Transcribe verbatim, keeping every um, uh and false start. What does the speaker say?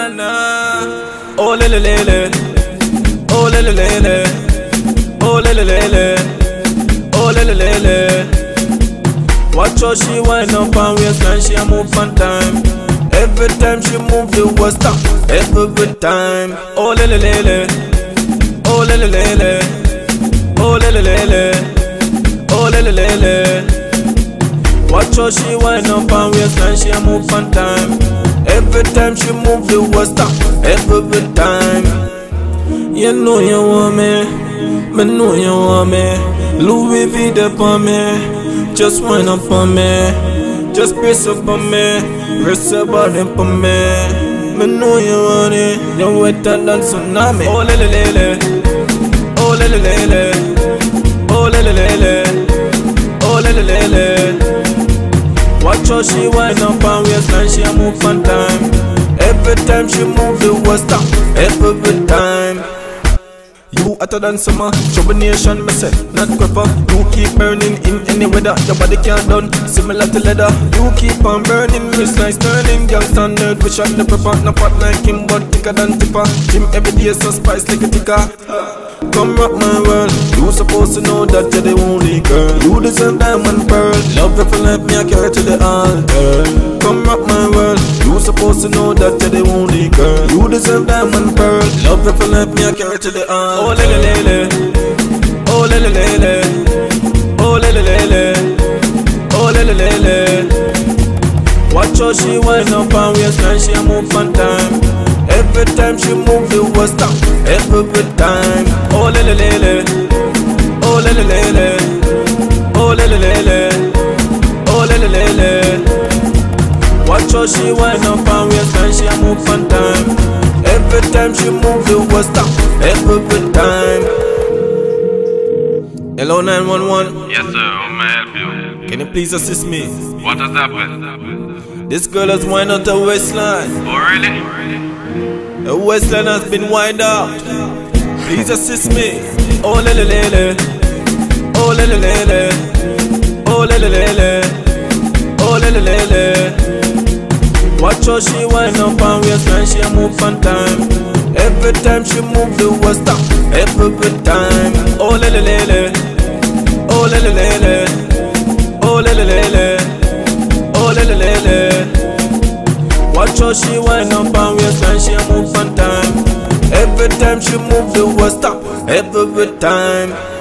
na na. Oh lele lele, oh lele lele, oh lele lele, oh lele lele. Watch how she wind up and waistline, she a move on time. Every time she move the world stop. Every time. Oh lele lele, oh lele lele, oh lele lele, oh lele lele. Watch how she wind up and waistline, she a move on time. Every time she move the world stop. Every time. You know you want me, me know you want me. Louis V up on me. Just wind up on me, just brace up on me, rest your body on me. Me know you want it, you're wetter than tsunami. Oh lele lele, oh lele lele, oh lele lele, oh lele lele. Watch how she wind up and waistline, she a move on time. Every time she move the world stop. Every time. You hotter than summer, trouble nation, me say, not quiver. You keep burning in any weather, your body can't done, similar to leather. You keep on burning, wrist like sterling. Young standard, wish on the pepper, no pot like him, but thicker than tipper. Gym every day, so spice like a ticker. Come rock my world, you supposed to know that you're the only girl. You deserve diamond pearl, love if you let me, I carry to the altar. Come rock my world, you supposed to know that you're the only girl. You deserve diamond pearl, love if you let me, I carry to the altar. Oh lele lele, oh lele lele, oh lele lele, oh lele lele. Watch how she wind up and waistline, she a move on time. Every time she move the world stop. Every time. Oh lele lele, oh lele lele, oh lele lele, oh lele lele. Watch how she wind up and waistline, she a move on time. Every time she move the world stop. Every time. Hello nine one one. Yes sir, how may I help you? Can you please assist me? What has happened? This girl has wind out her waistline. Oh really? Her waistline has been wind out. Please assist me. Oh lele lele, oh lele lele, oh lele lele, oh lele lele. Watch how she wind up and waistline, she a move on time. Every time she move the world stop. Every time. Oh lele lele, oh lele lele, oh lele lele, oh lele lele. Watch how she wind up and waistline, she a move on time. Every time she move the world stop. Every time.